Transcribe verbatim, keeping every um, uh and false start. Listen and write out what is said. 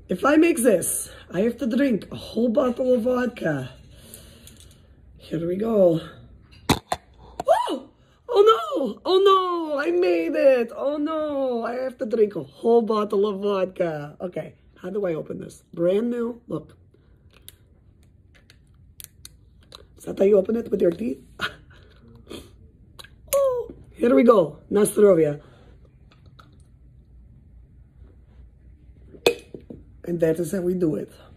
If I make this, I have to drink a whole bottle of vodka. Here we go. Oh! Oh no! Oh no! I made it! Oh no! I have to drink a whole bottle of vodka. Okay, how do I open this? Brand new. Look. Is that how you open it, with your teeth? Oh! Here we go. Nastrovia. And that is how we do it.